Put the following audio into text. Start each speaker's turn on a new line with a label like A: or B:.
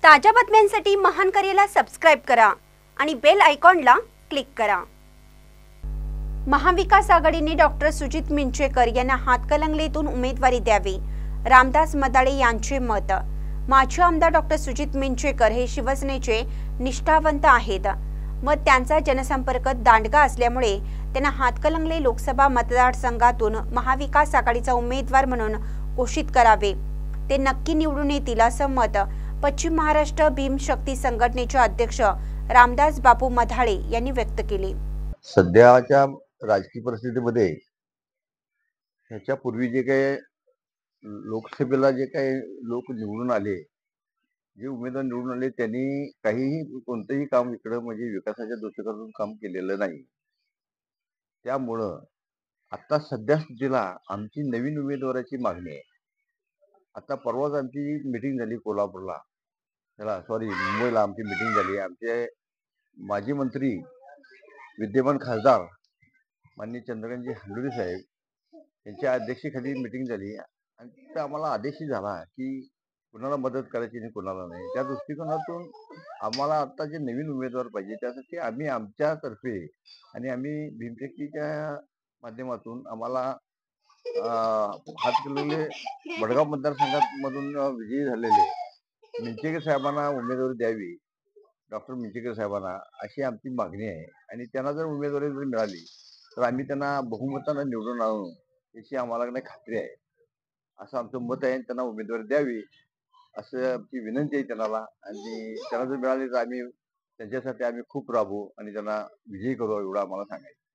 A: ताज्या बातम्यांसाठी महान करेला सबस्क्राइब करा आणि बेल आयकॉनला क्लिक करा। महाविकास आघाडीने डॉक्टर सुजित मिंचेकर यांना हातकणंगलेतून उमेदवारी द्यावी, रामदास मदाळे यांचे मत। माजी आमदार डॉक्टर सुजित मिंचेकर हे शिवसेनेचे निष्ठावंत आहेत व त्यांचा जनसंपर्क दांडगा असल्यामुळे त्यांना हातकणंगले लोकसभा मतदारसंघातून महाविकास आघाडीचा उमेदवार म्हणून घोषित करावे। ते नक्की निवडून येतील असं मत पश्चिम महाराष्ट्र भीमशक्ती संघटनेचे अध्यक्ष रामदास बापू मदाळे यांनी व्यक्त केले।
B: सध्याच्या राजकीय परिस्थितीमध्ये ह्याच्यापूर्वी जे काही लोकसभेला जे काही लोक निवडून आले, जे उमेदवार निवडून आले, त्यांनी काहीही कोणतेही काम इकडं म्हणजे विकासाच्या दृष्टिकोनातून काम केलेलं नाही। त्यामुळं आता सध्या स्थितीला आमची नवीन उमेदवाराची मागणी आहे। आता परवाच आमची मीटिंग झाली कोल्हापूरला, मुंबईला आमची मीटिंग झाली। आमचे माजी मंत्री विद्यमान खासदार माननीय चंद्रकांतजी हंडोरे साहेब यांच्या अध्यक्षतेखाली मीटिंग झाली आणि तिथं आम्हाला आदेश झाला की कुणाला मदत करायची आणि कुणाला नाही। त्या दृष्टिकोनातून आम्हाला आता जे नवीन उमेदवार पाहिजे त्यासाठी आम्ही आमच्यातर्फे आणि आम्ही भीमशक्तीच्या माध्यमातून आम्हाला हातकणंगले वडगाव मतदारसंघामधून विजयी झालेले मिंचेकर साहेबांना उमेदवारी द्यावी, डॉक्टर मिंचेकर साहेबांना, अशी आमची मागणी आहे। आणि त्यांना जर उमेदवारी जर मिळाली तर आम्ही त्यांना बहुमतानं निवडून आणू याची आम्हाला नाही खात्री आहे, असं आमचं मत आहे। त्यांना उमेदवारी द्यावी असं आमची विनंती आहे त्यांना। आणि त्यांना जर मिळाली तर आम्ही त्यांच्यासाठी खूप राबू आणि त्यांना विजयी करू एवढं आम्हाला सांगायचं।